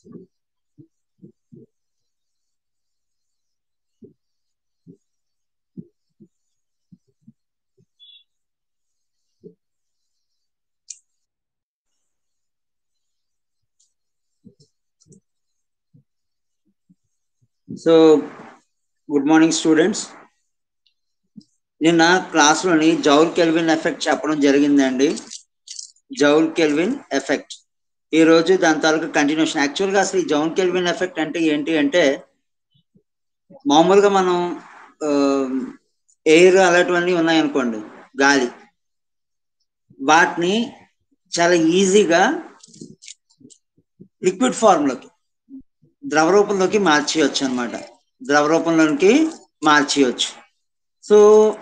So, good morning, students. నిన్న క్లాస్లోని joule Kelvin effect చెప్పడం జరిగిందండి. జౌల్ కెల్విన్ ఎఫెక్ట్ ఈరోజు దాని తాలూకు కంటిన్యూషన్. యాక్చువల్గా అసలు ఈ జౌల్ కెల్విన్ ఎఫెక్ట్ అంటే ఏంటి అంటే, మామూలుగా మనం ఎయిర్ అలాంటివన్నీ ఉన్నాయనుకోండి, గాలి, వాటిని చాలా ఈజీగా లిక్విడ్ ఫార్మ్లోకి, ద్రవ రూపంలోకి మార్చేయచ్చు అనమాట. ద్రవ రూపంలోకి మార్చేయచ్చు. సో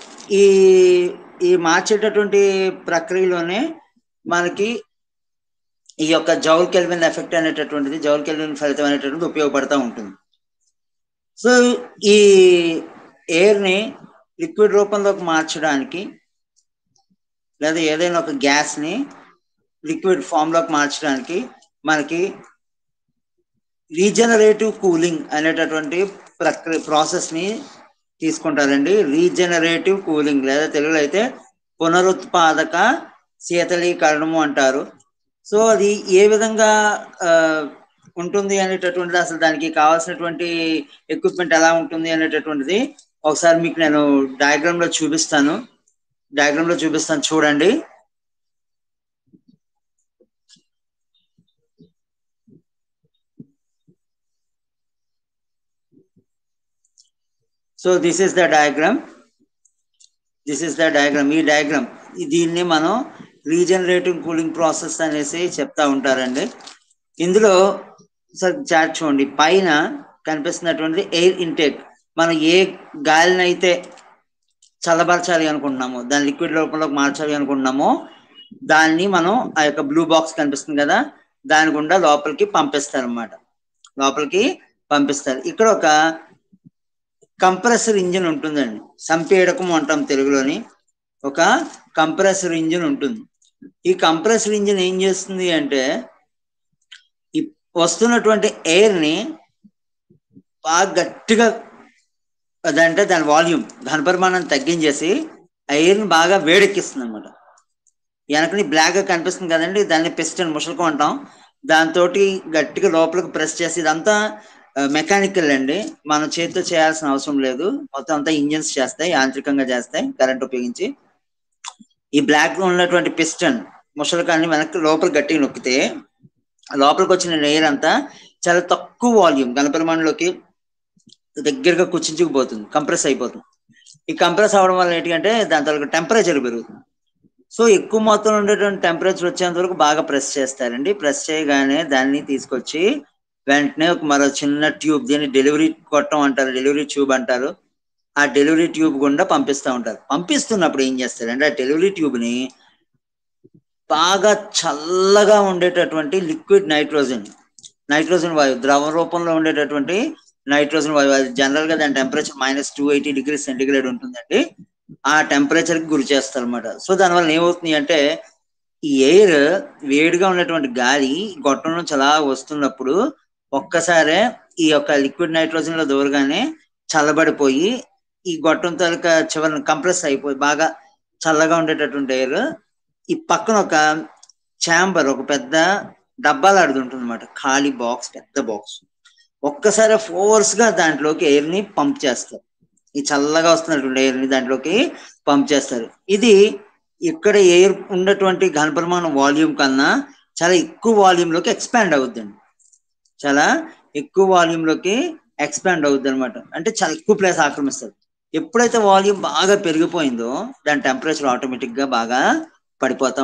ఈ మార్చేటటువంటి ప్రక్రియలోనే మనకి ఈ యొక్క జౌల్ కెల్విన్ ఎఫెక్ట్ అనేటటువంటిది, జౌల్ కెల్విన్ ఫలితం అనేటటువంటిది ఉపయోగపడుతూ ఉంటుంది. సో ఈ ఎయిర్ని లిక్విడ్ రూపంలోకి మార్చడానికి, లేదా ఏదైనా ఒక గ్యాస్ని లిక్విడ్ ఫామ్లోకి మార్చడానికి మనకి రీజనరేటివ్ కూలింగ్ అనేటటువంటి ప్రాసెస్ని తీసుకుంటారండి. రీజనరేటివ్ కూలింగ్, లేదా తెలుగులో అయితే పునరుత్పాదక శీతలీకరణము అంటారు. సో అది ఏ విధంగా ఉంటుంది అనేటటువంటిది, అసలు దానికి కావాల్సినటువంటి ఎక్విప్మెంట్ ఎలా ఉంటుంది అనేటటువంటిది ఒకసారి మీకు నేను డయాగ్రామ్లో చూపిస్తాను చూడండి. So this is the diagram. ఈ డయాగ్రామ్ దీన్ని మనం రీజనరేటివ్ కూలింగ్ ప్రాసెస్ అనేసి చెప్తా ఉంటారండి. ఇందులో సార్ చార్ట్ చూడండి, పైన కనిపిస్తున్నటువంటి ఎయిర్ ఇంటేక్. మనం ఏ గాలిని అయితే చల్లబరచాలి అనుకుంటున్నామో, దాని లిక్విడ్ రూపంలోకి మార్చాలి అనుకుంటున్నామో, దాన్ని మనం ఆ యొక్క బ్లూ బాక్స్ కనిపిస్తుంది కదా, దాని గుండా లోపలికి పంపిస్తారు అన్నమాట. ఇక్కడ ఒక కంప్రెసర్ ఇంజిన్ ఉంటుందండి. సంపీడకం అంటాం తెలుగులోని. ఒక కంప్రెసర్ ఇంజిన్ ఉంటుంది. ఈ కంప్రెసర్ ఇంజిన్ ఏం చేస్తుంది అంటే, వస్తున్నటువంటి ఎయిర్ని బాగా గట్టిగా, అదంటే దాని వాల్యూమ్, ఘనపరిమాణం తగ్గించేసి ఎయిర్ని బాగా వేడెక్కిస్తుంది అనమాట. వెనకని బ్లాక్గా కనిపిస్తుంది కదండి, దాన్ని పిస్టన్, ముషలకం అంటాం. దాంతో గట్టిగా లోపలికి ప్రెస్ చేసి, ఇదంతా మెకానికల్ అండి, మనం చేతితో చేయాల్సిన అవసరం లేదు. మొత్తం అంతా ఇంజిన్స్ చేస్తాయి, యాంత్రికంగా చేస్తాయి, కరెంట్ ఉపయోగించి. ఈ బ్లాక్ లో ఉన్నటువంటి పిస్టన్, ముషలకాన్ని వెనక్కి లోపలికి గట్టిగా నొక్కితే లోపలికి వచ్చిన ఎయిర్ అంతా చాలా తక్కువ వాల్యూమ్, ఘనపరిమాణంలోకి దగ్గరగా కుచించుకుపోతుంది, కంప్రెస్ అయిపోతుంది. ఈ కంప్రెస్ అవడం వల్ల ఏంటంటే దాని తర్వాత టెంపరేచర్ పెరుగుతుంది. సో ఎక్కువ మొత్తంలో ఉండేటువంటి టెంపరేచర్ వచ్చేంత వరకు బాగా ప్రెస్ చేస్తారండి. ప్రెస్ చేయగానే దాన్ని తీసుకొచ్చి వెంటనే ఒక మరో చిన్న ట్యూబ్, దీన్ని డెలివరీ కొట్టం అంటారు, డెలివరీ ట్యూబ్ అంటారు. ఆ డెలివరీ ట్యూబ్ గుండా పంపిస్తూ ఉంటారు. పంపిస్తున్నప్పుడు ఏం చేస్తారంటే, ఆ డెలివరీ ట్యూబ్ని బాగా చల్లగా ఉండేటటువంటి లిక్విడ్ నైట్రోజన్ వాయువు, ద్రవ రూపంలో ఉండేటటువంటి నైట్రోజన్ వాయువు, అది జనరల్గా దాని టెంపరేచర్ -280°C ఉంటుందండి. ఆ టెంపరేచర్కి గురి చేస్తారు అనమాట. సో దానివల్ల ఏమవుతుంది అంటే, ఈ ఎయిర్, వేడిగా ఉన్నటువంటి గాలి గొట్టం నుంచి అలా వస్తున్నప్పుడు ఒక్కసారే ఈ యొక్క లిక్విడ్ నైట్రోజన్లో దూరగానే చల్లబడిపోయి ఈ గొట్టం తాలూకా చివరిని కంప్రెస్ అయిపోయి బాగా చల్లగా ఉండేటటువంటి ఎయిర్ ఈ పక్కన ఒక ఛాంబర్, ఒక పెద్ద డబ్బాలాడుతూ ఉంటుంది అనమాట, ఖాళీ బాక్స్, పెద్ద బాక్స్. ఒక్కసారి ఫోర్స్ గా దాంట్లోకి ఎయిర్ ని పంప్ చేస్తారు. ఈ చల్లగా వస్తున్నటువంటి ఎయిర్ ని దాంట్లోకి పంప్ చేస్తారు. ఇది ఇక్కడ ఎయిర్ ఉన్నటువంటి ఘనపరిమాణం వాల్యూమ్ కన్నా చాలా ఎక్కువ వాల్యూమ్ లోకి ఎక్స్పాండ్ అవుద్దండి. అనమాట. అంటే చాలా ఎక్కువ ప్లేస్ ఆక్రమిస్తారు. ఎప్పుడైతే వాల్యూమ్ బాగా పెరిగిపోయిందో దాని టెంపరేచర్ ఆటోమేటిక్ గా బాగా పడిపోతూ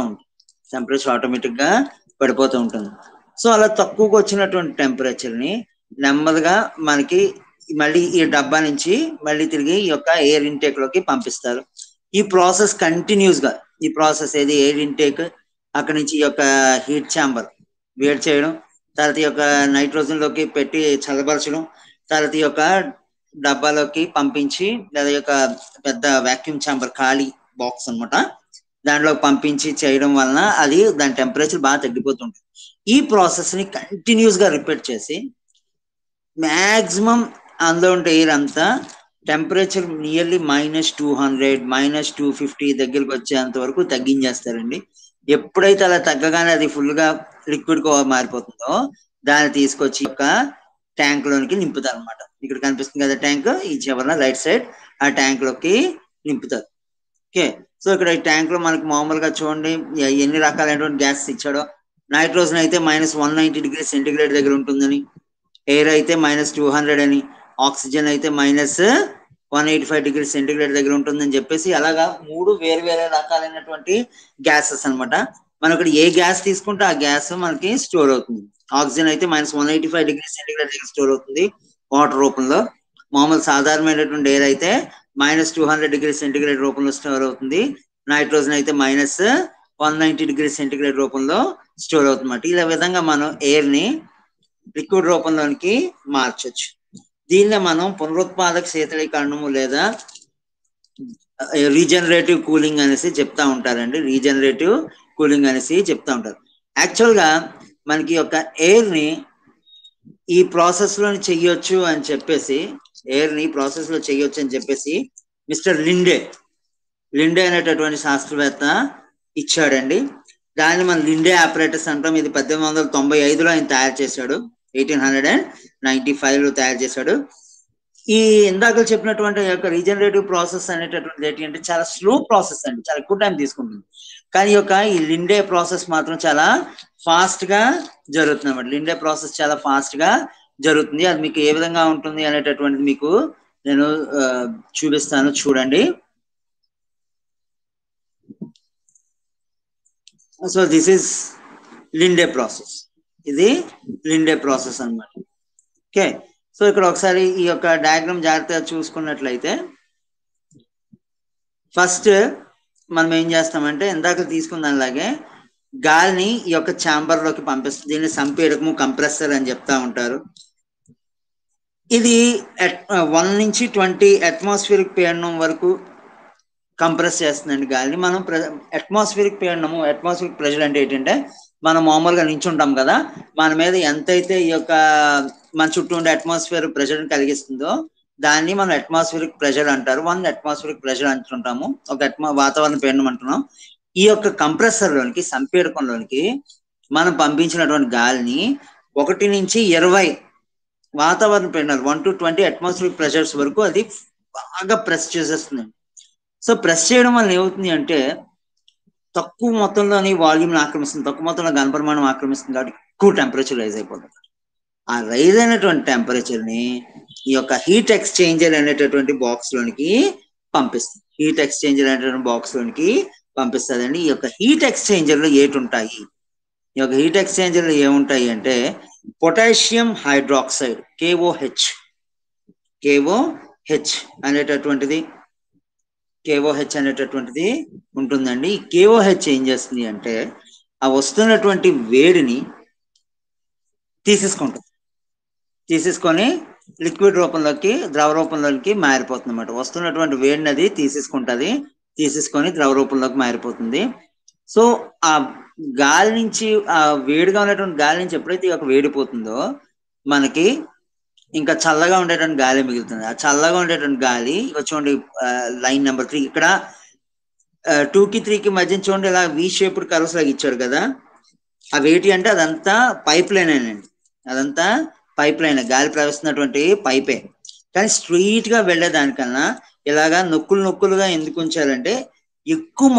ఉంటుంది. సో అలా తక్కువగా వచ్చినటువంటి టెంపరేచర్ ని నెమ్మదిగా మనకి మళ్ళీ ఈ డబ్బా నుంచి మళ్ళీ తిరిగి ఈ యొక్క ఎయిర్ ఇంటేక్ లోకి పంపిస్తారు. ఈ ప్రాసెస్ కంటిన్యూస్ గా, ఈ ప్రాసెస్ ఏది ఎయిర్ ఇంటేక్, అక్కడి నుంచి ఈ యొక్క హీట్ ఛాంబర్ వేడి చేయడం, తర్వాత ఈ యొక్క నైట్రోజన్ లోకి పెట్టి చల్లబరచడం, తర్వాత ఈ యొక్క డబ్బాలోకి పంపించి, లేదా యొక్క పెద్ద వాక్యూమ్ ఛాంబర్, ఖాళీ బాక్స్ అనమాట, దాంట్లో పంపించి చేయడం వలన అది దాని టెంపరేచర్ బాగా తగ్గిపోతుంటుంది. ఈ ప్రాసెస్ ని కంటిన్యూస్ గా రిపీట్ చేసి మాక్సిమం అందులో ఉంటే ఎయిర్ అంతా టెంపరేచర్ నియర్లీ -200 -250 దగ్గరికి వచ్చేంత వరకు తగ్గించేస్తారండి. ఎప్పుడైతే అలా తగ్గగానే అది ఫుల్ గా లిక్విడ్ గా మారిపోతుందో దాన్ని తీసుకొచ్చి ఒక ట్యాంక్ లోనికి నింపుతారు అనమాట. ఇక్కడ కనిపిస్తుంది కదా ట్యాంక్, ఈ చివరన రైట్ సైడ్ ఆ ట్యాంక్ లోకి నింపుతారు. ఓకే, సో ఇక్కడ ఈ ట్యాంక్ లో మనకి మామూలుగా చూడండి ఎన్ని రకాలైనటువంటి గ్యాస్ ఇచ్చాడో. నైట్రోజన్ అయితే -190 డిగ్రీ సెంటిగ్రేడ్ దగ్గర ఉంటుందని, ఎయిర్ అయితే -200 అని, ఆక్సిజన్ అయితే -185 డిగ్రీ సెంటిగ్రేడ్ దగ్గర ఉంటుందని చెప్పేసి అలాగా 3 వేరు వేరే రకాలైనటువంటి గ్యాసెస్ అనమాట. మనం ఇక్కడ ఏ గ్యాస్ తీసుకుంటే ఆ గ్యాస్ మనకి స్టోర్ అవుతుంది. ఆక్సిజన్ అయితే -185 డిగ్రీ సెంటిగ్రేడ్ దగ్గర స్టోర్ అవుతుంది వాటర్ రూపంలో. మామూలు సాధారణమైనటువంటి ఎయిర్ అయితే -200 డిగ్రీ సెంటిగ్రేడ్ రూపంలో స్టోర్ అవుతుంది. నైట్రోజన్ అయితే -190 డిగ్రీ సెంటిగ్రేడ్ రూపంలో స్టోర్ అవుతుంది. ఇలా విధంగా మనం ఎయిర్ ని లిక్విడ్ రూపంలోనికి మార్చొచ్చు. దీన్నే మనం పునరుత్పాదక శీతలీకరణము లేదా రీజనరేటివ్ కూలింగ్ అనేసి చెప్తా ఉంటారండి. రీజనరేటివ్ కూలింగ్ అనేసి చెప్తా ఉంటారు. యాక్చువల్ గా మనకి యొక్క ఎయిర్ ని ఈ ప్రాసెస్ లో చెయ్యొచ్చు అని చెప్పేసి, ఎయిర్ ని ప్రాసెస్ లో చెయ్యొచ్చు అని చెప్పేసి మిస్టర్ లిండే అనేటటువంటి శాస్త్రవేత్త ఇచ్చాడండి. దాన్ని మనం లిండే ఆపరేటర్స్ అంటాం. ఇది 1895లో ఆయన తయారు చేశాడు. 1895లో తయారు చేశాడు. ఈ ఇందాక చెప్పినటువంటి యొక్క రీజనరేటివ్ ప్రాసెస్ అనేటటువంటి ఏంటి అంటే చాలా స్లో ప్రాసెస్ అండి, చాలా ఎక్కువ టైం తీసుకుంటుంది. కానీ ఈ లిండే ప్రాసెస్ మాత్రం చాలా ఫాస్ట్ గా జరుగుతుంది అన్నమాట. లిండే ప్రాసెస్ చాలా ఫాస్ట్ గా జరుగుతుంది. అది మీకు ఏ విధంగా ఉంటుంది అనేటటువంటిది మీకు నేను చూపిస్తాను, చూడండి. So this is Linde process. ఇది లిండే ప్రాసెస్ అన్నమాట. ఓకే, సో ఇక్కడ ఒకసారి ఈ యొక్క డయాగ్రామ్ జాగ్రత్తగా చూసుకున్నట్లయితే ఫస్ట్ మనం ఏం చేస్తామంటే ఇందాక తీసుకున్న దానిలాగే గాలిని ఈ యొక్క ఛాంబర్ లోకి పంపిస్తుంది. దీన్ని సంపీడకము, కంప్రెసర్ అని చెప్తా ఉంటారు. ఇది 1 నుంచి 20 అట్మాస్ఫియరిక్ పీడనం వరకు కంప్రెస్ చేస్తుందండి గాలిని. మనం అట్మాస్ఫియరిక్ పీడనము, అట్మాస్ఫియరిక్ ప్రెషర్ అంటే ఏంటంటే మనం మామూలుగా నించుంటాం కదా, మన మీద ఎంతైతే ఈ యొక్క మన చుట్టూ ఉండే అట్మాస్ఫియర్ ప్రెషర్ కలిగిస్తుందో దాన్ని మనం అట్మాస్ఫియరిక్ ప్రెషర్ అంటారు. 1 అట్మాస్ఫియరిక్ ప్రెషర్ అంటుంటాము, ఒక వాతావరణ పీడనం అంటున్నాం. ఈ యొక్క కంప్రెసర్ లోనికి, సంపీడకంలోనికి మనం పంపించినటువంటి గాలిని 1 నుంచి 20 వాతావరణ పీడనాలు, 1 to 20 అట్మాస్ఫియరిక్ ప్రెషర్స్ వరకు అది బాగా ప్రెస్ చేసేస్తుంది. సో ప్రెస్ చేయడం వల్ల ఏమవుతుంది అంటే తక్కువ మొత్తంలోని వాల్యూమ్ని ఆక్రమిస్తుంది, తక్కువ మొత్తంలో ఘనపరిమాణం ఆక్రమిస్తుంది కాబట్టి ఎక్కువ టెంపరేచర్ రైజ్ అయిపోతుంది. ఆ రైజ్ అయినటువంటి టెంపరేచర్ ని ఈ యొక్క హీట్ ఎక్స్చేంజర్ అనేటటువంటి బాక్స్ లోనికి పంపిస్తుంది. హీట్ ఎక్స్చేంజర్ అనేటువంటి బాక్స్ లోనికి పంపిస్తుందండి. ఈ యొక్క హీట్ ఎక్స్చేంజర్ లో ఏటుంటాయి? ఈ యొక్క హీట్ ఎక్స్చేంజర్ లో ఏముంటాయి అంటే పొటాషియం హైడ్రాక్సైడ్, KOH అనేటటువంటిది ఉంటుందండి. ఈ KOH ఏం చేస్తుంది అంటే ఆ వస్తున్నటువంటి వేడిని తీసేసుకొని లిక్విడ్ రూపంలోకి, ద్రవ రూపంలోకి మారిపోతుంది అన్నమాట. వస్తున్నటువంటి వేడిని అది తీసేసుకొని ద్రవ రూపంలోకి మారిపోతుంది. సో ఆ గాలి నుంచి, ఆ వేడిగా ఉన్నటువంటి గాలి నుంచి ఎప్పుడైతే ఒక వేడిపోతుందో మనకి ఇంకా చల్లగా ఉండేటువంటి గాలి మిగులుతుంది. ఆ చల్లగా ఉండేటువంటి గాలి చూడండి లైన్ నెంబర్ 3 ఇక్కడ 2కి 3కి మధ్య చూడండి ఇలా V షేప్డ్ కర్వ్స్ లాగా ఇచ్చాడు కదా. అవేటి అంటే అదంతా పైప్ లైన్ అండి, అదంతా పైప్ లైన్, గాలి ప్రవహిస్తున్నటువంటి పైపే. కానీ స్ట్రీట్ గా వెళ్ళేదానికన్నా ఇలాగా నొక్కులుగా ఎందుకు ఉంచారంటే ఎక్కువ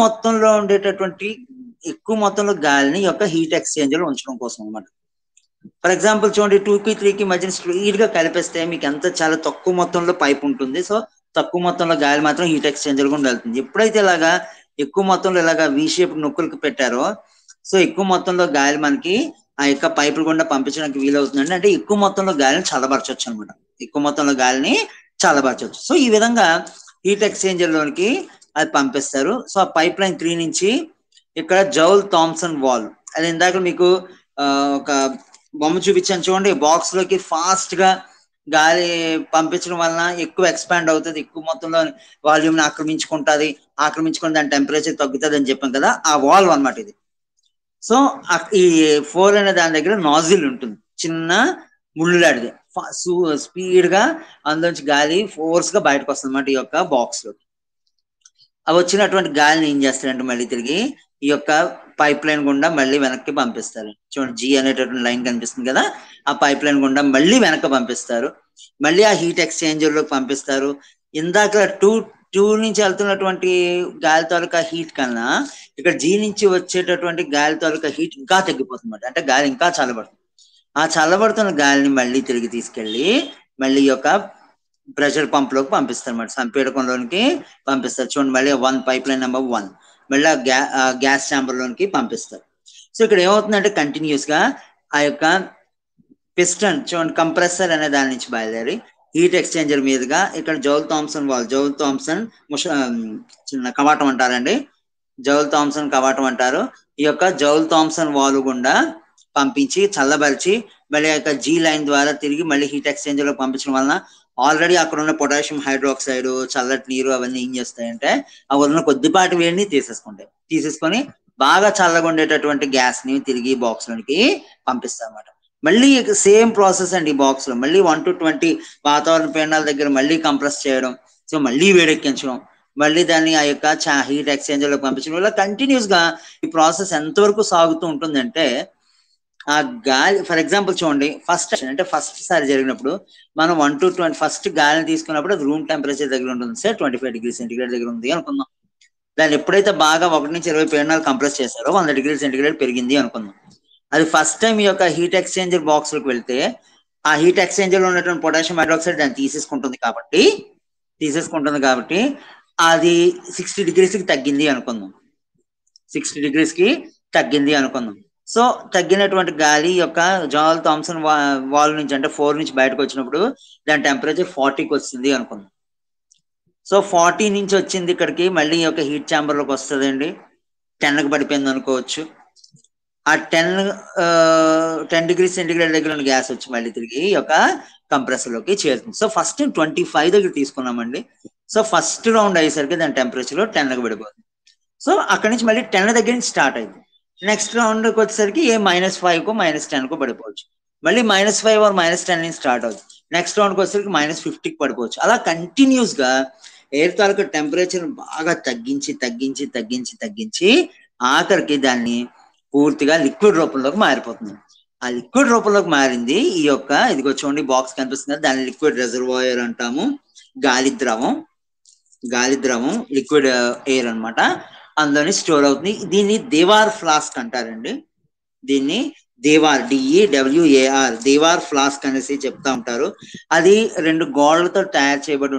మొత్తంలో గాలిని యొక్క హీట్ ఎక్స్చేంజర్ ఉంచడం కోసం అన్నమాట. ఫర్ ఎగ్జాంపుల్ చూడండి 2కి 3కి మధ్య స్ట్రీట్ గా కలిపేస్తే మీకు చాలా తక్కువ మొత్తంలో పైప్ ఉంటుంది. సో తక్కువ మొత్తంలో గాలి మాత్రం హీట్ ఎక్స్చేంజర్ గుండా వెళ్తుంది. ఎప్పుడైతే ఇలాగా ఎక్కువ మొత్తంలో ఇలాగా V షేప్ నొక్కులకి పెట్టారో సో ఎక్కువ మొత్తంలో గాలి మనకి ఆ యొక్క పైపుల గుండా పంపించడానికి వీలవుతుందండి. అంటే ఎక్కువ మొత్తంలో గాలిని చల్లబరచవచ్చు అనమాట, ఎక్కువ మొత్తంలో గాలిని చల్లబరచవచ్చు. సో ఈ విధంగా హీట్ ఎక్స్చేంజర్ లోనికి అది పంపిస్తారు. సో ఆ పైప్ లైన్ 3 నుంచి ఇక్కడ జౌల్ థామ్సన్ వాల్, అది ఇందాక మీకు ఒక బొమ్మ చూపించాను చూడండి. బాక్స్ లోకి ఫాస్ట్ గా గాలి పంపించడం వలన ఎక్కువ ఎక్స్పాండ్ అవుతుంది, ఎక్కువ మొత్తంలో వాల్యూమ్ని ఆక్రమించుకొని దాని టెంపరేచర్ తగ్గుతుంది అని చెప్పాం కదా, ఆ వాల్వ్ అన్నమాట ఇది. సో ఈ 4 అనే దాని దగ్గర నాజిల్ ఉంటుంది, చిన్న ముళ్ళులాంటిది. స్పీడ్ గా అందులోంచి గాలి ఫోర్స్ గా బయటకు వస్తుంది అన్నమాట ఈ యొక్క బాక్స్ లో. అవి వచ్చినటువంటి గాలిని ఏం చేస్తారంటే మళ్ళీ తిరిగి ఈ యొక్క పైప్ లైన్ గుండా మళ్ళీ వెనక్కి పంపిస్తారు. చూడండి, జీ అనేటటువంటి లైన్ కనిపిస్తుంది కదా, ఆ పైప్ లైన్ గుండా మళ్ళీ వెనక్కి పంపిస్తారు. మళ్ళీ ఆ హీట్ ఎక్స్చేంజర్ లోకి పంపిస్తారు. ఇందాక టూ నుంచి వెళ్తున్నటువంటి గాలి తాలూకా హీట్ కన్నా ఇక్కడ జీ నుంచి వచ్చేటటువంటి గాలి తాలూకా హీట్ ఇంకా తగ్గిపోతుంది, అంటే గాలి ఇంకా చల్లబడుతుంది. ఆ చల్లబడుతున్న గాలిని మళ్ళీ తిరిగి తీసుకెళ్ళి మళ్ళీ ఈ యొక్క ప్రెషర్ పంప్ లోకి పంపిస్తారు అన్నమాట, సంపీడకంలోనికి పంపిస్తారు. చూడండి, మళ్ళీ 1 పైప్ లైన్ నెంబర్ 1 మళ్ళీ గ్యాస్ ఛాంబర్ లోనికి పంపిస్తారు. సో ఇక్కడ ఏమవుతుందంటే కంటిన్యూస్ గా ఆ యొక్క పిస్టన్ చూడండి, కంప్రెసర్ అనే దాని నుంచి బయలుదేరి హీట్ ఎక్స్చేంజర్ మీదుగా ఇక్కడ జౌల్ థామ్సన్ చిన్న కవాటం అంటారండి, జౌల్ థామ్సన్ కవాటం అంటారు. ఈ యొక్క జౌల్ థామ్సన్ వాల్వ్ గుండా పంపించి చల్లబరిచి మళ్ళీ యొక్క జీ లైన్ ద్వారా తిరిగి మళ్ళీ హీట్ ఎక్స్చేంజర్ లో పంపించడం వలన ఆల్రెడీ అక్కడ ఉన్న పొటాషియం హైడ్రాక్సైడ్, చల్లటి నీరు అవన్నీ ఏం చేస్తాయంటే ఆ ఉన్న కొద్దిపాటి వేడిని తీసేసుకొని బాగా చల్లగా ఉండేటటువంటి గ్యాస్ ని తిరిగి బాక్స్ లోనికి పంపిస్తాం అన్నమాట. మళ్ళీ సేమ్ ప్రాసెస్ అండి, ఈ బాక్స్ లో మళ్ళీ 1 to 20 వాతావరణ పీడనాల దగ్గర మళ్ళీ కంప్రెస్ చేయడం, సో మళ్ళీ వేడెక్కించడం, మళ్ళీ దాన్ని ఆ యొక్క హీట్ ఎక్స్చేంజర్ లో పంపించడం వల్ల కంటిన్యూస్ గా ఈ ప్రాసెస్ ఎంతవరకు సాగుతూ ఉంటుందంటే ఆ గాలి, ఫర్ ఎగ్జాంపుల్ చూడండి, ఫస్ట్ సారి జరిగినప్పుడు మనం 1 to 20 ఫస్ట్ గాలిని తీసుకున్నప్పుడు అది రూమ్ టెంపరేచర్ దగ్గర ఉంటుంది సార్, 25 degrees సెంటిగ్రేడ్ దగ్గర ఉంది అనుకుందాం. దాన్ని ఎప్పుడైతే బాగా 1 నుంచి 20 పీడనాలు కంప్రెస్ చేశారో 100 degrees సెంటిగ్రేడ్ పెరిగింది అనుకుందాం. అది ఫస్ట్ టైం ఈ యొక్క హీట్ ఎక్స్చేంజర్ బాక్స్ లోకి వెళ్తే ఆ హీట్ ఎక్స్చేంజర్ లో ఉన్నటువంటి పొటాషియం హైడ్రాక్సైడ్ దాన్ని తీసేసుకుంటుంది కాబట్టి అది 60 degrees కి తగ్గింది అనుకుందాం. 60 degrees కి తగ్గింది అనుకుందాం. సో తగ్గినటువంటి గాలి యొక్క జౌల్ థామ్సన్ వాల్ నుంచి అంటే 4 నుంచి బయటకు వచ్చినప్పుడు దాని టెంపరేచర్ 40కి వచ్చింది అనుకుందాం. సో 40 నుంచి వచ్చింది ఇక్కడికి మళ్ళీ ఈ యొక్క హీట్ ఛాంబర్ లోకి వస్తుందండి, 10కి పడిపోయింది అనుకోవచ్చు. ఆ 10 degrees సెంటిగ్రేడ్ దగ్గర ఉన్న గ్యాస్ వచ్చి మళ్ళీ తిరిగి ఈ యొక్క కంప్రెసర్ లోకి చేరుతుంది. సో ఫస్ట్ 25 దగ్గర తీసుకున్నామండి. సో ఫస్ట్ రౌండ్ అయ్యేసరికి దాని టెంపరేచర్ 10కి పడిపోతుంది. సో అక్కడి నుంచి మళ్ళీ 10 దగ్గర నుంచి స్టార్ట్ అయింది. నెక్స్ట్ రౌండ్కి వచ్చేసరికి -5కో -10కో పడిపోవచ్చు, మళ్ళీ -5 or -10 నుంచి స్టార్ట్ అవుతుంది. నెక్స్ట్ రౌండ్కి వచ్చేసరికి -50కి పడిపోవచ్చు. అలా కంటిన్యూస్ గా ఎయిర్ తాలూకా టెంపరేచర్ బాగా తగ్గించి ఆఖరికి దాన్ని పూర్తిగా లిక్విడ్ రూపంలోకి మారిపోతుంది. ఆ లిక్విడ్ రూపంలోకి మారింది ఈ యొక్క, ఇదిగో చూడండి బాక్స్ కనిపిస్తుంది, దాన్ని లిక్విడ్ రిజర్వాయర్ అంటాము. గాలి ద్రవం లిక్విడ్ ఎయిర్ అన్నమాట, అందులోని స్టోర్ అవుతుంది. దీన్ని దేవార్ ఫ్లాస్క్ అంటారండి. దీన్ని దేవార్, DEWAR దేవార్ ఫ్లాస్క్ అనేసి చెప్తా ఉంటారు. అది 2 గోళ్లతో తయారు చేయబడి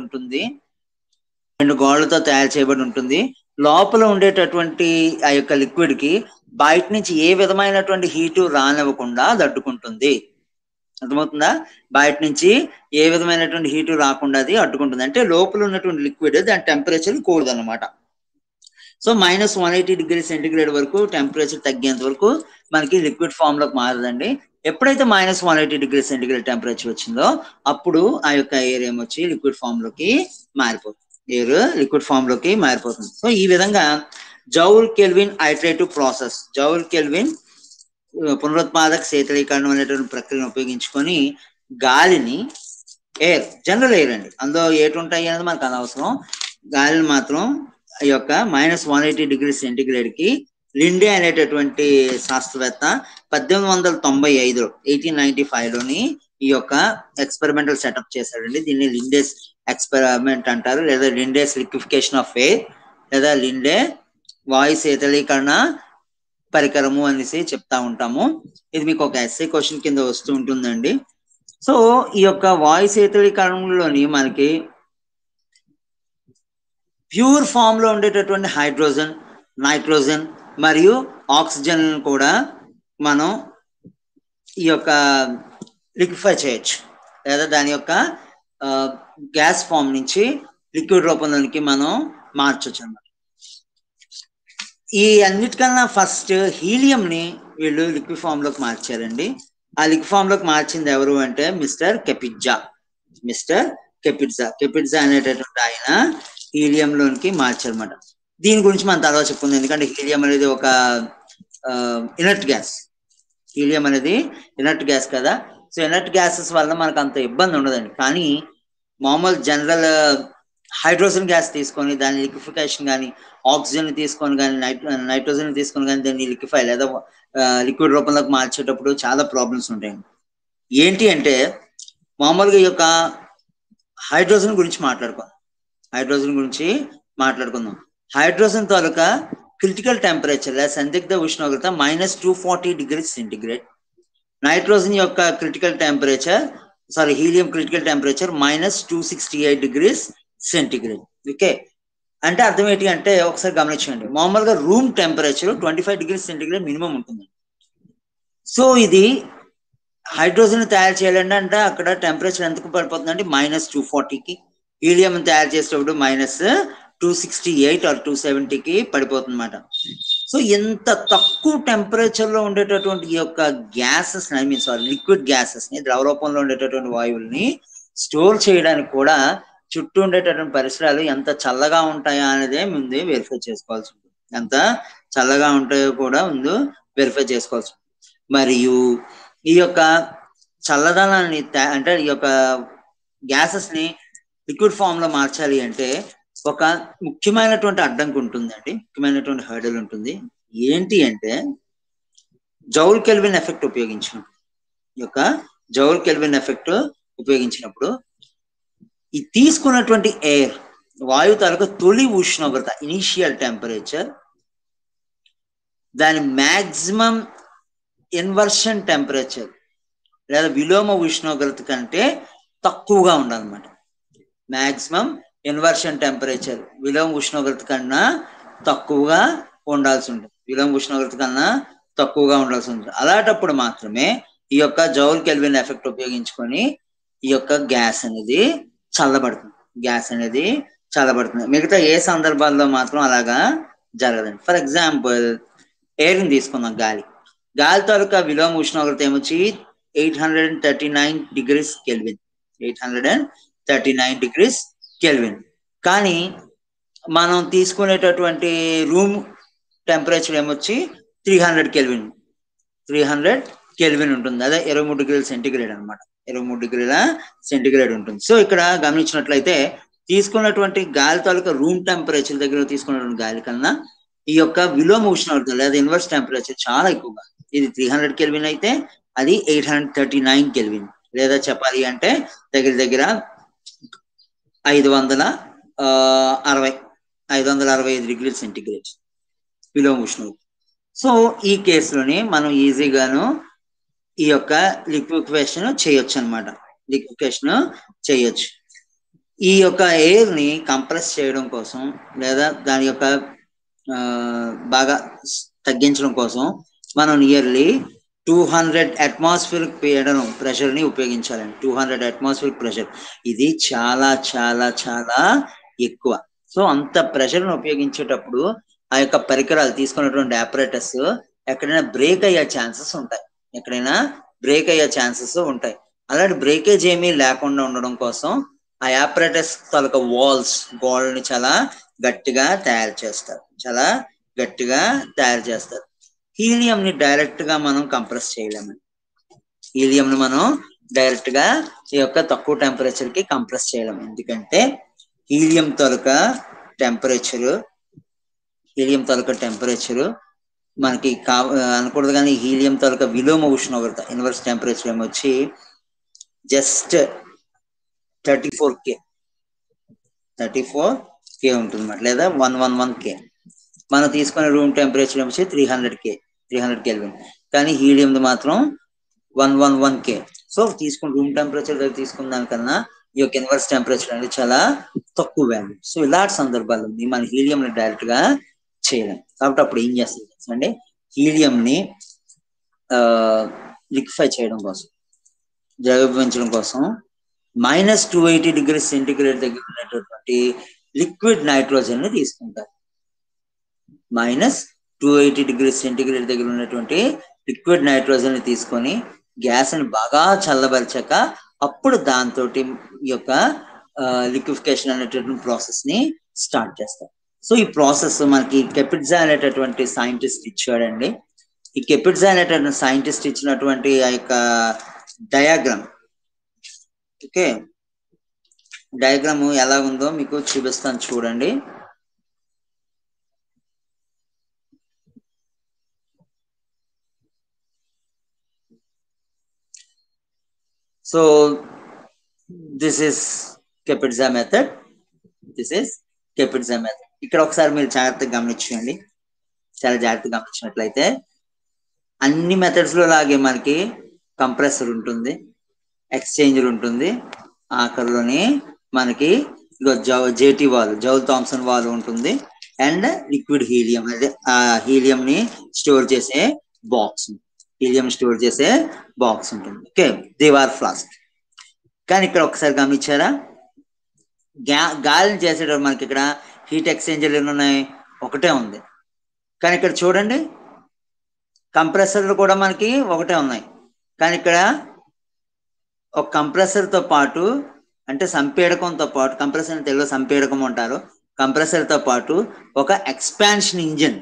ఉంటుంది. లోపల ఉండేటటువంటి ఆ యొక్క లిక్విడ్ కి బయట నుంచి ఏ విధమైనటువంటి హీటు రానివ్వకుండా అడ్డుకుంటుంది. అర్థమవుతుందా? బయట నుంచి ఏ విధమైనటువంటి హీటు రాకుండా అది అడ్డుకుంటుంది. అంటే లోపల ఉన్నటువంటి లిక్విడ్ దాని టెంపరేచర్ కూడదన్నమాట. సో -180 degrees సెంటిగ్రేడ్ వరకు టెంపరేచర్ తగ్గేంత వరకు మనకి లిక్విడ్ ఫామ్ లోకి మారదండి. ఎప్పుడైతే -180 degrees సెంటిగ్రేడ్ టెంపరేచర్ వచ్చిందో అప్పుడు ఆ యొక్క ఎయిర్ ఏమొచ్చి లిక్విడ్ ఫామ్ లోకి మారిపోతుంది. సో ఈ విధంగా Joule Kelvin iterative process, Joule Kelvin పునరుత్పాదక శీతలీకరణం అనేటువంటి ప్రక్రియను ఉపయోగించుకొని గాలిని జనరల్ ఎయిర్ అండి, అందులో ఏటుంటాయి అనేది మనకు అనవసరం, గాలిని మాత్రం ఈ యొక్క -180 degrees సెంటిగ్రేడ్ కి లిండే అనేటటువంటి శాస్త్రవేత్త 1895లోని ఈ యొక్క ఎక్స్పెరిమెంటల్ సెటప్ చేశాడండి. దీన్ని లిండేస్ ఎక్స్పెరిమెంట్ అంటారు, లేదా లిండేస్ లిక్విఫికేషన్ ఆఫ్ ఎయిర్, లేదా లిండే వాయు శీతలీకరణ పరికరము అనేసి చెప్తా ఉంటాము. ఇది మీకు ఒక ఎస్ఏ క్వశ్చన్ కింద వస్తూ ఉంటుందండి. సో ఈ యొక్క వాయు శీతలీకరణలోని మనకి ప్యూర్ ఫామ్ లో ఉండేటటువంటి హైడ్రోజన్, నైట్రోజన్ మరియు ఆక్సిజన్ కూడా మనం ఈ యొక్క లిక్విఫై చేయొచ్చు, లేదా దాని యొక్క గ్యాస్ ఫామ్ నుంచి లిక్విడ్ రూపంలోనికి మనం మార్చొచ్చు అన్నమాట. ఈ అన్నిటికన్నా ఫస్ట్ హీలియం ని వీళ్ళు లిక్విడ్ ఫామ్ లోకి మార్చారండి. ఆ లిక్విడ్ ఫామ్ లోకి మార్చింది ఎవరు అంటే మిస్టర్ కెపిజ్జా. మిస్టర్ కెపిట్జా అనేటటువంటి ఆయన హీలియం లోనికి మార్చారన్నమాట. దీని గురించి మనం తర్వాత చెప్పుకుందాం, ఎందుకంటే హీలియం అనేది ఒక ఇనర్ట్ గ్యాస్. హీలియం అనేది ఇనర్ట్ గ్యాస్ కదా. సో ఇనర్ట్ గ్యాసెస్ వల్ల మనకు అంత ఇబ్బంది ఉండదండి. కానీ మామూలు జనరల్ హైడ్రోజన్ గ్యాస్ తీసుకొని దాని లిక్విఫికేషన్ కానీ, ఆక్సిజన్ తీసుకొని కానీ, నైట్రోజన్ తీసుకొని కానీ దాన్ని లిక్విఫై లేదా లిక్విడ్ రూపంలోకి మార్చేటప్పుడు చాలా ప్రాబ్లమ్స్ ఉంటాయండి. ఏంటి అంటే మామూలుగా ఈ యొక్క హైడ్రోజన్ గురించి మాట్లాడుకుందాం. హైడ్రోజన్ తాలూకా క్రిటికల్ టెంపరేచర్ లేదా సందిగ్ధ ఉష్ణోగ్రత -240 డిగ్రీస్ సెంటిగ్రేడ్. నైట్రోజన్ యొక్క critical temperature helium critical temperature -268 degrees centigrade. Okay, అంటే అర్థం ఏంటి అంటే ఒకసారి గమనించండి. మామూలుగా room temperature 25 degrees centigrade minimum ఉంటుంది. సో ఇది హైడ్రోజన్ తయారు చేయాలంటే అంటే అక్కడ టెంపరేచర్ ఎంతకు పడిపోతుందంటే -240కి, హీలియం తయారు చేసేటప్పుడు -268 ఆర్ 270కి పడిపోతుంది అన్నమాట. సో ఎంత తక్కువ టెంపరేచర్ లో ఉండేటటువంటి ఈ యొక్క గ్యాసెస్ లిక్విడ్ గ్యాసెస్ ని, ద్రవ రూపంలో ఉండేటటువంటి వాయువుల్ని స్టోర్ చేయడానికి కూడా చుట్టూ ఉండేటటువంటి పరిసరాలు ఎంత చల్లగా ఉంటాయా అనేది ముందు వెరిఫై చేసుకోవాల్సి ఉంటుంది. ఎంత చల్లగా ఉంటాయో కూడా ముందు వెరిఫై చేసుకోవాల్సి ఉంటుంది. మరియు ఈ యొక్క చల్లదనాన్ని అంటే ఈ యొక్క గ్యాసెస్ ని లిక్విడ్ ఫామ్ లో మార్చాలి అంటే ఒక ముఖ్యమైనటువంటి అడ్డంకి ఉంటుందండి, ముఖ్యమైనటువంటి హర్డల్ ఉంటుంది. ఏంటి అంటే జౌల్ కెల్విన్ ఎఫెక్ట్ ఉపయోగించినప్పుడు ఈ తీసుకున్నటువంటి ఎయిర్ వాయు తాలూకా తొలి ఉష్ణోగ్రత ఇనిషియల్ టెంపరేచర్ దాని మ్యాక్సిమం ఇన్వర్షన్ టెంపరేచర్ లేదా విలోమ ఉష్ణోగ్రత కంటే తక్కువగా ఉండాలన్నమాట. మ్యాక్సిమం ఇన్వర్షన్ టెంపరేచర్ విలోమ ఉష్ణోగ్రత కన్నా తక్కువగా ఉండాల్సి ఉంటుంది. అలాంటప్పుడు మాత్రమే ఈ యొక్క జౌల్ కెల్విన్ ఎఫెక్ట్ ఉపయోగించుకొని ఈ యొక్క గ్యాస్ అనేది చల్లబడుతుంది. మిగతా ఏ సందర్భాల్లో మాత్రం అలాగా జరగదండి. ఫర్ ఎగ్జాంపుల్ ఎయిర్ ని తీసుకుందాం. గాలి తాలూకా విలోమ ఉష్ణోగ్రత ఏమొచ్చి 839 డిగ్రీస్ కెల్విన్. కానీ మనం తీసుకునేటటువంటి రూమ్ టెంపరేచర్ ఏమొచ్చి 300 కెల్విన్ ఉంటుంది. అదే 23 డిగ్రీల సెంటిగ్రేడ్ అనమాట. 23 డిగ్రీల సెంటిగ్రేడ్ ఉంటుంది. సో ఇక్కడ గమనించినట్లయితే తీసుకున్నటువంటి గాలి తాలూకా రూమ్ టెంపరేచర్ దగ్గర తీసుకున్నటువంటి గాలి కన్నా ఈ యొక్క విలోమ ఉష్ణోగ్రత లేదా ఇన్వర్స్ టెంపరేచర్ చాలా ఎక్కువగా. ఇది 300 కెల్విన్ అయితే అది 839 కెల్విన్, లేదా చెప్పాలి అంటే దగ్గర 565 డిగ్రీల సెంటిగ్రేడ్ విలోమ ఉష్ణోగ్రత. సో ఈ కేసులోని మనం ఈజీగాను ఈ యొక్క లిక్విఫికేషన్ చేయొచ్చు. ఈ యొక్క ఎయిర్ ని కంప్రెస్ చేయడం కోసం లేదా దాని యొక్క బాగా తగ్గించడం కోసం మనం నియర్లీ 200 అట్మాస్ఫియరిక్ ప్రెషర్ ని ఉపయోగించాలండి. 200 అట్మాస్ఫియరిక్ ప్రెషర్ ఇది చాలా చాలా చాలా ఎక్కువ. సో అంత ప్రెషర్ ని ఉపయోగించేటప్పుడు ఆ యొక్క పరికరాలు తీసుకున్నటువంటి ఆపరేటర్స్ ఎక్కడైనా బ్రేక్ అయ్యే ఛాన్సెస్ ఉంటాయి. అలాంటి బ్రేకేజ్ ఏమీ లేకుండా ఉండడం కోసం ఆ ఆపరేటర్స్ తాలూకా గోడని చాలా గట్టిగా తయారు చేస్తారు. హీలియం ని డైరెక్ట్ గా మనం కంప్రెస్ చేయలేమండి. ఈ యొక్క తక్కువ టెంపరేచర్ కి కంప్రెస్ చేయలేము. ఎందుకంటే హీలియం తాలూకా టెంపరేచర్ మనకి అనకూడదు. కానీ హీలియం తాలూకా విలోమ ఉష్ణోగ్రత ఇన్వర్స్ టెంపరేచర్ ఏమొచ్చి జస్ట్ 34K ఉంటుంది అన్నమాట, లేదా 111K. మనం తీసుకునే రూమ్ టెంపరేచర్ ఏమొచ్చి 300 కెల్విన్. కానీ హీలియం మాత్రం 111K. సో తీసుకున్న రూమ్ టెంపరేచర్ దగ్గర తీసుకున్న దానికన్నా ఈ యొక్క ఇన్వర్స్ టెంపరేచర్ అనేది చాలా తక్కువ వాల్యూ. సో ఇలాంటి సందర్భాల్లో మన హీలియం ని డైరెక్ట్ గా చేయలేం. కాబట్టి అప్పుడు ఏం చేస్తాం అంటే హీలియం ని లిక్విఫై చేయడం కోసం, ద్రవీభవించడం కోసం -280 డిగ్రీ సెంటిగ్రేడ్ దగ్గర ఉన్నటువంటి లిక్విడ్ నైట్రోజన్ ని తీసుకుంటారు. -280 డిగ్రీ సెంటిగ్రేడ్ దగ్గర ఉన్నటువంటి లిక్విడ్ నైట్రోజన్ ని తీసుకొని గ్యాస్ ని బాగా చల్లబరిచాక అప్పుడు దాంతో ఈ యొక్క లిక్విఫికేషన్ అనేటటువంటి ప్రాసెస్ ని స్టార్ట్ చేస్తారు. సో ఈ ప్రాసెస్ మనకి కెపిట్జా అనేటటువంటి సైంటిస్ట్ ఇచ్చాడండి. ఈ కెపిట్జా అనేటటువంటి సైంటిస్ట్ ఇచ్చినటువంటి ఆ యొక్క డయాగ్రామ్, ఓకే, డయాగ్రామ్ ఎలా ఉందో మీకు చూపిస్తాను చూడండి. So this is Kapitza method, this is Kapitza method. ఇక్కడ ఒకసారి మీరు జాగ్రత్తగా గమనించండి. చాలా జాగ్రత్తగా గమనించినట్లయితే అన్ని మెథడ్స్ లో లాగే మనకి కంప్రెసర్ ఉంటుంది, ఎక్స్చేంజర్ ఉంటుంది, ఆఖరిలోని మనకి JT valve, Joule Thomson valve ఉంటుంది, అండ్ లిక్విడ్ హీలియం, అదే ఆ హీలియం ని స్టోర్ చేసే బాక్స్, హీలియం స్టోర్ చేసే బాక్స్ ఉంటుంది. Okay, Dewar flask. కానీ ఇక్కడ ఒకసారి గమనించారా, గాలిని చేసేటప్పుడు మనకి ఇక్కడ హీట్ ఎక్స్చేంజర్ ఎన్ని ఉన్నాయి? ఒకటే ఉంది. కానీ ఇక్కడ చూడండి, కంప్రెసర్లు కూడా మనకి ఒకటే ఉన్నాయి. కానీ ఇక్కడ ఒక కంప్రెసర్తో పాటు, అంటే సంపీడకంతో పాటు, కంప్రెసర్ తెలుగులో సంపీడకం అంటారు, కంప్రెసర్తో పాటు ఒక ఎక్స్పాన్షన్ ఇంజిన్,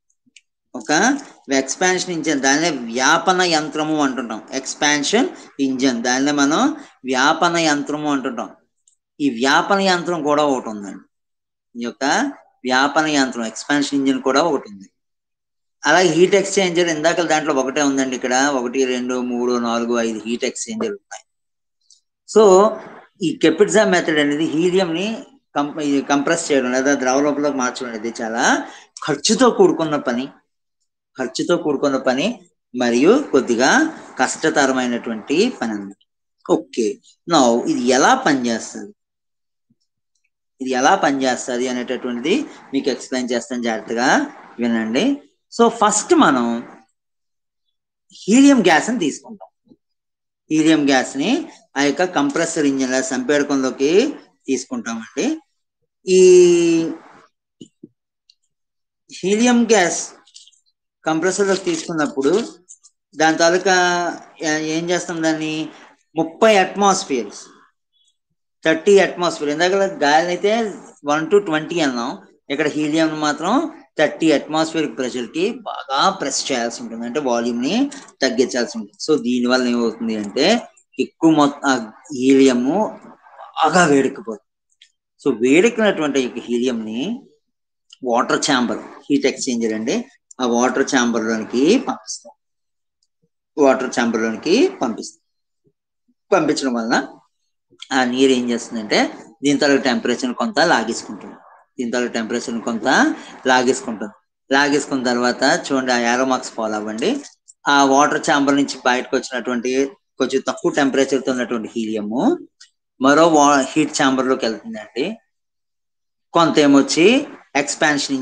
దానినే వ్యాపన యంత్రము అంటుంటాం. ఎక్స్పాన్షన్ ఇంజిన్, దానినే మనం వ్యాపన యంత్రము అంటుంటాం. ఈ వ్యాపన యంత్రం కూడా ఒకటి ఉందండి. ఈ యొక్క వ్యాపన యంత్రం, ఎక్స్పాన్షన్ ఇంజిన్ కూడా ఒకటి ఉంది. అలాగే హీట్ ఎక్స్చేంజర్ ఇందాక దాంట్లో ఒకటే ఉందండి. ఇక్కడ 1, 2, 3, 4, 5 హీట్ ఎక్స్చేంజర్ ఉన్నాయి. సో ఈ కెపిట్జా మెథడ్ అనేది హీలియం ని కంప్రెస్ చేయడం లేదా ద్రవ రూపంలోకి మార్చడం అనేది చాలా ఖర్చుతో కూడుకున్న పని, మరియు కొద్దిగా కష్టతరమైనటువంటి పని అన్నమాట. ఓకే, నౌ ఇది ఎలా పనిచేస్తుంది అనేటటువంటిది మీకు ఎక్స్ప్లెయిన్ చేస్తాను, జాగ్రత్తగా వినండి. సో ఫస్ట్ మనం హీలియం గ్యాస్ ని తీసుకుంటాం. హీలియం గ్యాస్ ని ఆ యొక్క కంప్రెసర్ ఇంజిన్ సంపేడకంలోకి తీసుకుంటామండి. ఈ హీలియం గ్యాస్ కంప్రెసర్లోకి తీసుకున్నప్పుడు దాని తాలూకా ఏం చేస్తాం, దాన్ని 30 అట్మాస్ఫియర్స్, 30 అట్మాస్ఫియర్. ఇందాక గాలి అయితే 1 to 20 అన్నాం, ఇక్కడ హీలియం మాత్రం 30 అట్మాస్ఫియరిక్ ప్రెషర్ కి బాగా ప్రెస్ చేయాల్సి ఉంటుంది, అంటే వాల్యూమ్ ని తగ్గించాల్సి ఉంటుంది. సో దీనివల్ల ఏమవుతుంది అంటే ఎక్కువ హీలియము బాగా వేడెక్కిపోతుంది. సో వేడెక్కినటువంటి హీలియం ని వాటర్ ఛాంబర్, హీట్ ఎక్స్చేంజర్ అండి, ఆ వాటర్ ఛాంబర్ లోనికి పంపించడం వలన ఆ నీరు ఏం చేస్తుందంటే దీని తాలూకు టెంపరేచర్ కొంత లాగేసుకుంటుంది. లాగేసుకున్న తర్వాత చూడండి, ఆ ఏరో మార్క్స్ ఫాలో అవ్వండి. ఆ వాటర్ ఛాంబర్ నుంచి బయటకు వచ్చినటువంటి కొంచెం తక్కువ టెంపరేచర్ తో ఉన్నటువంటి హీలియము మరో హీట్ ఛాంబర్ లోకి వెళ్తుందండి. కొంత ఏమొచ్చి ఎక్స్పాన్షన్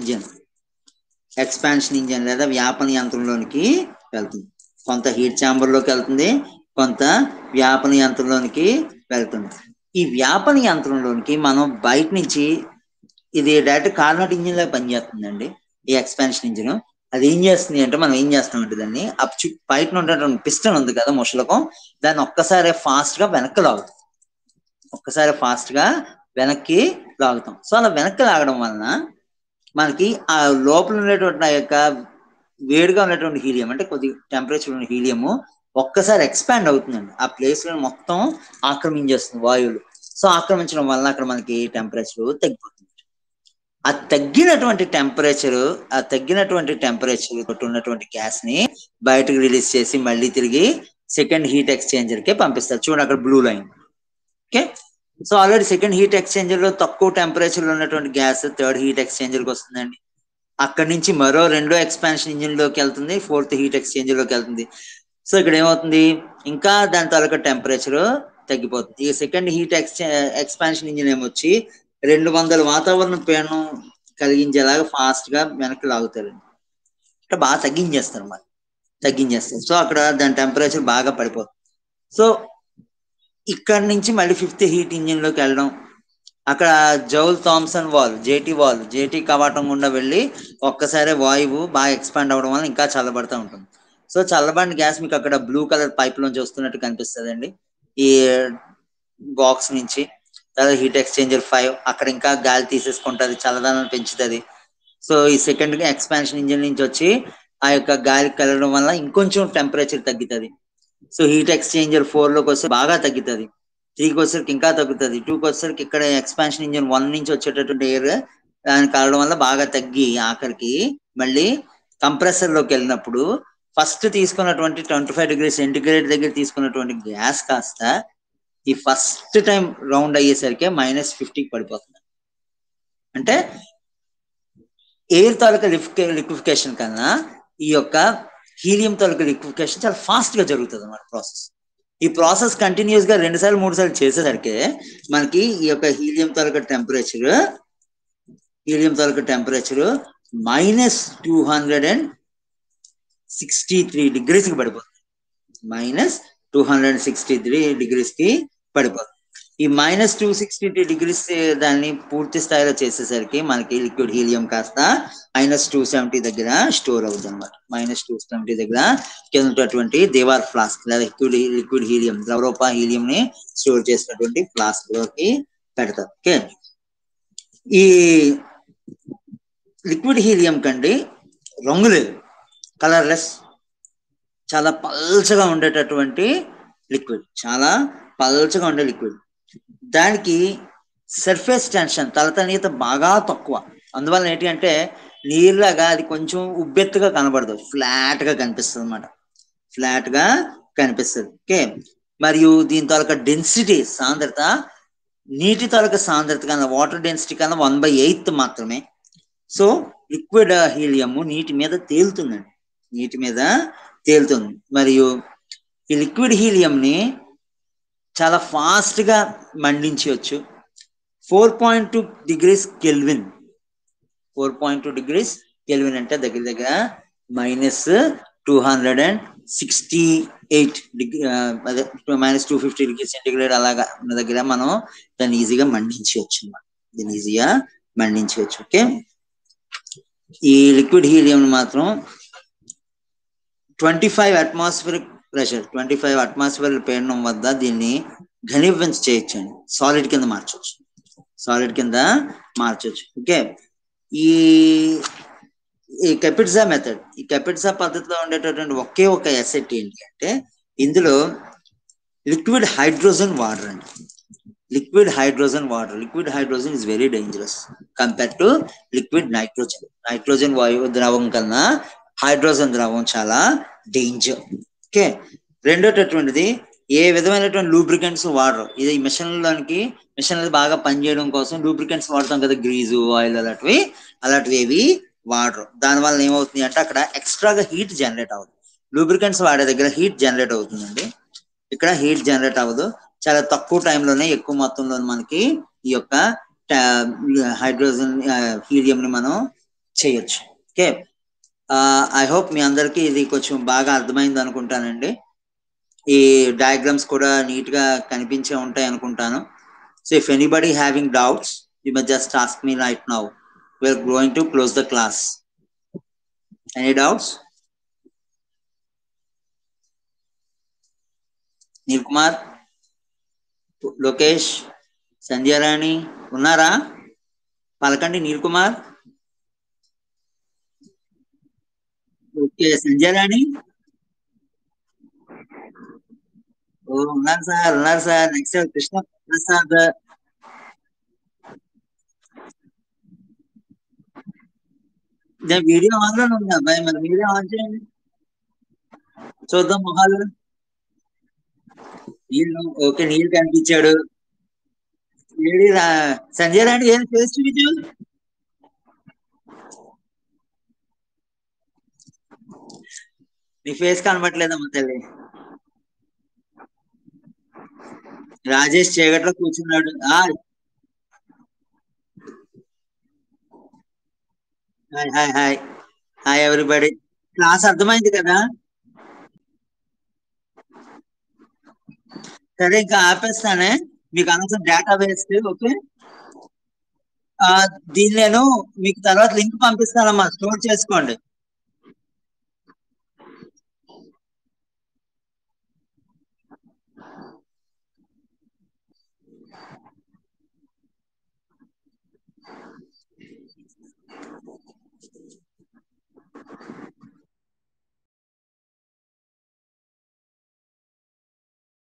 ఇంజిన్ లేదా వ్యాపన యంత్రంలోనికి వెళ్తుంది. కొంత హీట్ ఛాంబర్ లోకి వెళ్తుంది, కొంత వ్యాపన యంత్రంలోనికి వెళ్తుంది. ఈ వ్యాపన యంత్రంలోనికి మనం బయట నుంచి, ఇది డైరెక్ట్ కార్నట్ ఇంజిన్ లాగా పనిచేస్తుందండి ఈ ఎక్స్పాన్షన్ ఇంజిన్. అది ఏం చేస్తుంది అంటే, మనం ఏం చేస్తామంటే దాన్ని బయట ఉన్నటువంటి పిస్టన్ ఉంది కదా ముషలకం, దాన్ని ఒక్కసారి ఫాస్ట్ గా వెనక్కి లాగుతాం. సో అలా వెనక్కి లాగడం వలన మనకి ఆ లోపల ఉన్నటువంటి ఆ యొక్క వేడిగా ఉన్నటువంటి హీలియం, అంటే కొద్ది టెంపరేచర్ ఉన్న హీలియము ఒక్కసారి ఎక్స్పాండ్ అవుతుందండి. ఆ ప్లేస్ లో మొత్తం ఆక్రమించేస్తుంది వాయువులు. సో ఆక్రమించడం వల్ల అక్కడ మనకి టెంపరేచర్ తగ్గిపోతుంది. ఆ తగ్గినటువంటి టెంపరేచర్ ఉన్నటువంటి గ్యాస్ ని బయటకు రిలీజ్ చేసి మళ్ళీ తిరిగి సెకండ్ హీట్ ఎక్స్చేంజర్ కే పంపిస్తారు. చూడండి అక్కడ blue line. Okay, so already second heat exchanger లో తక్కువ టెంపరేచర్ లో ఉన్నటువంటి గ్యాస్ థర్డ్ హీట్ ఎక్స్చేంజర్ కి వస్తుందండి. అక్కడి నుంచి మరో రెండో ఎక్స్పాన్షన్ ఇంజిన్ లోకి వెళ్తుంది, ఫోర్త్ హీట్ ఎక్స్చేంజర్ లోకి వెళ్తుంది. సో ఇక్కడ ఏమవుతుంది, ఇంకా దాని తాలూకా టెంపరేచర్ తగ్గిపోతుంది. ఈ సెకండ్ హీట్ ఎక్స్పాన్షన్ ఇంజిన్ ఏమొచ్చి 200 వాతావరణ పీడనం కలిగించేలాగా ఫాస్ట్ గా వెనక్కి లాగుతారు, అంటే బాగా తగ్గించేస్తారు. సో అక్కడ దాని టెంపరేచర్ బాగా పడిపోతుంది. సో ఇక్కడ నుంచి మళ్ళీ ఫిఫ్త్ హీట్ ఇంజిన్ లోకి వెళ్ళడం, అక్కడ జౌల్ థామ్సన్ వాల్, జేటీ కవాటం గుండా వెళ్ళి ఒక్కసారి వాయువు బాగా ఎక్స్పాండ్ అవ్వడం వల్ల ఇంకా చల్లబడుతూ ఉంటుంది. సో చల్లబడిన గ్యాస్ మీకు అక్కడ బ్లూ కలర్ పైప్ లోంచి వస్తున్నట్టు కనిపిస్తుంది అండి. ఈ బాక్స్ నుంచి. తర్వాత హీట్ ఎక్స్చేంజర్ 5 అక్కడ ఇంకా గాలి తీసేసుకుంటది, చల్లదనం పెంచుతుంది. సో ఈ సెకండ్ ఎక్స్పాన్షన్ ఇంజిన్ నుంచి వచ్చి ఆ యొక్క గాలి కలగడం వల్ల ఇంకొంచెం టెంపరేచర్ తగ్గుతుంది. సో హీట్ ఎక్స్చేంజర్ 4లోకి వస్తే బాగా తగ్గుతుంది, 3కి వచ్చేసరికి ఇంకా తగ్గుతుంది, 2కి వచ్చేసరికి ఇక్కడ ఎక్స్పాన్షన్ ఇంజిన్ 1 నుంచి వచ్చేటటువంటి ఎయిర్ దాన్ని కలగడం వల్ల బాగా తగ్గి ఆఖరికి మళ్ళీ కంప్రెసర్ లోకి వెళ్ళినప్పుడు ఫస్ట్ తీసుకున్నటువంటి 25°C దగ్గర తీసుకున్నటువంటి గ్యాస్ కాస్త ఈ ఫస్ట్ టైం రౌండ్ అయ్యేసరికి -50కి పడిపోతుంది. అంటే ఎయిర్ తాలూకా లిక్విఫికేషన్ కన్నా ఈ యొక్క హీలియం తాలూకా లిక్విఫికేషన్ చాలా ఫాస్ట్ గా జరుగుతుంది అన్నమాట ప్రాసెస్. ఈ ప్రాసెస్ కంటిన్యూస్ గా 2 సార్లు 3 సార్లు చేసేసరికి మనకి ఈ యొక్క హీలియం తాలూకా టెంపరేచర్ -263°కి పడిపోతుంది. -263°కి పడిపోతుంది. ఈ -263° దాన్ని పూర్తి స్థాయిలో చేసేసరికి మనకి లిక్విడ్ హీలియం కాస్త -270 దగ్గర స్టోర్ అవుతుంది అనమాట. -270 దగ్గర ఉన్నటువంటి దేవార్ ఫ్లాస్క్ లేదా లిక్విడ్ హీలియం, ద్రవరూప హీలియం ని స్టోర్ చేసినటువంటి ఫ్లాస్క్ లోకి పెడతారు. ఓకే, ఈ లిక్విడ్ హీలియం కండి రంగు లేదు, కలర్లెస్, చాలా పల్చగా ఉండేటటువంటి లిక్విడ్, చాలా పల్చగా ఉండే లిక్విడ్. దానికి సర్ఫేస్ టెన్షన్, తలతనీయత బాగా తక్కువ. అందువల్ల ఏంటి అంటే నీరులాగా అది కొంచెం ఉబ్బెత్తుగా కనబడదు, ఫ్లాట్ గా కనిపిస్తుంది అనమాట, ఫ్లాట్ గా కనిపిస్తుంది. ఓకే, మరియు దీని తాలూకా డెన్సిటీ, సాంద్రత నీటి తాలూకా సాంద్రత కన్నా, వాటర్ డెన్సిటీ కన్నా 1/8 మాత్రమే. సో లిక్విడ్ హీలియం నీటి మీద తేలుతుందండి, నీటి మీద తేలుతుంది. మరియు ఈ లిక్విడ్ హీలియం ని చాలా ఫాస్ట్ గా మండించవచ్చు. 4.2°K, 4.2°K అంటే దగ్గర దగ్గర -268 అదే -250°C అలాగా ఉన్న దగ్గర మనం దాన్ని ఈజీగా మండించవచ్చు అన్నమాట, దీన్ని ఈజీగా మండించవచ్చు. ఓకే, ఈ లిక్విడ్ హీలియం మాత్రం 25 atmospheric ప్రెషర్, 25 atmospheric పీడనం వద్ద దీన్ని ఘనీభవించ చేయొచ్చండి, సాలిడ్ కింద మార్చొచ్చు. ఓకే, ఈ కెపిట్జా మెథడ్, ఈ కెపిట్జా పద్ధతిలో ఉండేటటువంటి ఒకే ఒక ఎసెట్ ఏంటి అంటే ఇందులో లిక్విడ్ హైడ్రోజన్ వాటర్ అండి. Liquid hydrogen is very dangerous compare to liquid nitrogen. Nitrogen వాయువు ద్రవం కన్నా హైడ్రోజన్ ద్రవం చాలా డేంజర్. ఓకే, రెండోటటువంటిది ఏ విధమైనటువంటి లూబ్రికెంట్స్ వాడరు. ఇది మిషన్లు బాగా పనిచేయడం కోసం లూబ్రికెంట్స్ వాడతాం కదా, గ్రీజు, ఆయిల్ అలాంటివి ఏవి వాడరు. దానివల్ల ఏమవుతుంది అంటే అక్కడ ఎక్స్ట్రాగా హీట్ జనరేట్ అవ్వదు. లూబ్రికెంట్స్ వాడే దగ్గర హీట్ జనరేట్ అవుతుందండి, ఇక్కడ హీట్ జనరేట్ అవ్వదు. చాలా తక్కువ టైంలోనే ఎక్కువ మొత్తంలో మనకి ఈ యొక్క హైడ్రోజన్ హీలియం ని మనం చేయొచ్చు. ఓకే, ఐ హోప్ మీ అందరికీ ఇది కొంచెం బాగా అర్థమైంది అనుకుంటానండి. ఈ డయాగ్రామ్స్ కూడా నీట్ గా కనిపించే ఉంటాయి అనుకుంటాను. So if anybody having doubts you must just ask me right now. We're going to close the class. Any doubts? Neel Kumar, Lokesh, Sandhyarani ఉన్నారా? పలకండి నీల్ కుమార్. ఓకే, సంధ్యారాణి ఉన్నారు sir. Next Krishna Prasad. Video on లో ఉంది అబ్బాయి, మరి వీడియో ఆన్ చేయండి చూద్దాం మొహాలు. నీళ్ళు ఓకే, నీళ్ళు కనిపించాడు. సంజయ్ రాణి ఏం ఫేస్ చూపించు. నీ ఫేస్ కనబట్లేదమ్మా తల్లి. రాజేష్ చీకట్లో కూర్చున్నాడు. Hi hi hi hi everybody. Class అర్థమైంది కదా? సరే, ఇంకా ఆపేస్తానే, మీకు అనవసరం డేటా వేస్ట్. ఓకే, దీన్ని నేను మీకు తర్వాత లింక్ పంపిస్తానమ్మా, స్టోర్ చేసుకోండి.